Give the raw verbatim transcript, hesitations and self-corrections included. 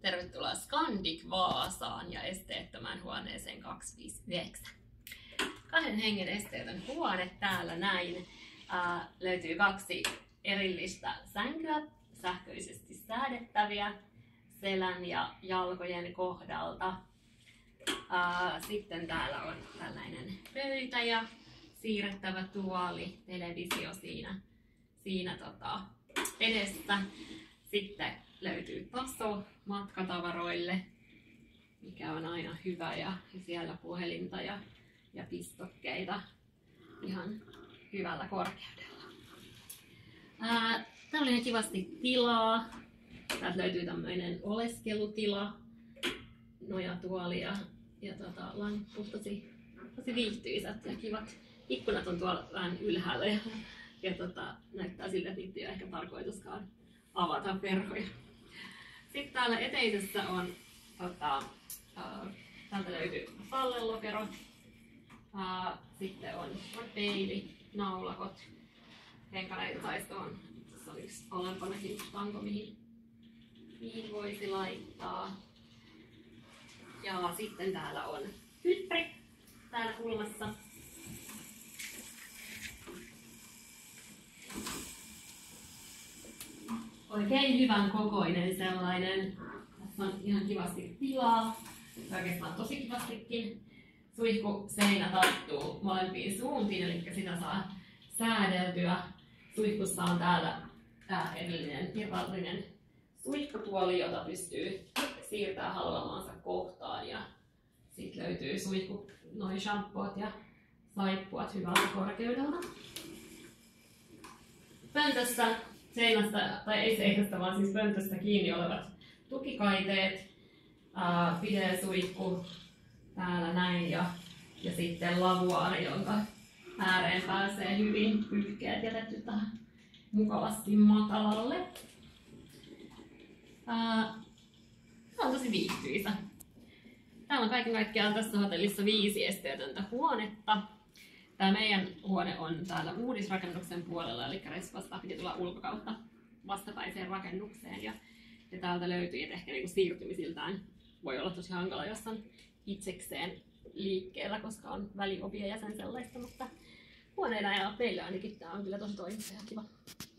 Tervetuloa Scandic Vaasaan ja esteettömään huoneeseen kaksisataaviisikymmentäyhdeksän. Kahden hengen esteetön huone täällä näin. Ää, löytyy kaksi erillistä sänkyä, sähköisesti säädettäviä selän ja jalkojen kohdalta. Ää, sitten täällä on tällainen pöytä ja siirrettävä tuoli, televisio siinä, siinä tota, edessä. Sitten löytyy taso matkatavaroille, mikä on aina hyvä, ja siellä puhelinta ja, ja pistokkeita ihan hyvällä korkeudella. Ää, täällä on kivasti tilaa. Täältä löytyy tämmöinen oleskelutila, nojatuoli ja, ja tota, lamppu, tosi, tosi viihtyisät ja kivat. Ikkunat on tuolla vähän ylhäällä ja, ja tota, näyttää siltä, että niitä ei ole ehkä tarkoituskaan avata verhoja. Sitten täällä eteisessä on, tota, ää, täältä löytyy pallellokero, ää, sitten on, on peili, naulakot, henkareita taisi tuohon, tässä on yksi alempanakin tanko, mihin, mihin voisi laittaa. Ja sitten täällä on hylppari täällä kulmassa. Oikein hyvän kokoinen sellainen. Tässä on ihan kivasti tilaa. Oikeastaan tosi kivastikin. Suihkuseinä tarttuu molempiin suuntiin, eli sitä saa säädeltyä. Suihkussa on täällä tää erillinen irrallinen suihkutuoli, jota pystyy siirtämään haluamaansa kohtaan. Ja sitten löytyy suihku, noin shampoot ja saippuat hyvältä korkeudelta. Pöntössä seinästä, tai ei seinästä, vaan siis pöntöstä kiinni olevat tukikaiteet, ää, pidesuihku täällä näin ja, ja sitten lavuaari, jonka ääreen pääsee hyvin pyyhkeet jätetty tähän mukavasti matalalle. Ää, Tämä on tosi viihtyisä. Täällä on kaiken kaikkiaan tässä hotellissa viisi esteetöntä huonetta. Tämä meidän huone on täällä uudisrakennuksen puolella, eli Respasta piti tulla ulkokautta vastapäiseen rakennukseen. Ja, ja täältä löytyy, että ehkä niinku siirtymisiltään voi olla tosi hankala, jos on itsekseen liikkeellä, koska on väliovia ja sen sellaista, mutta huoneena ja meillä ainakin tämä on kyllä tosi toimiva ja kiva.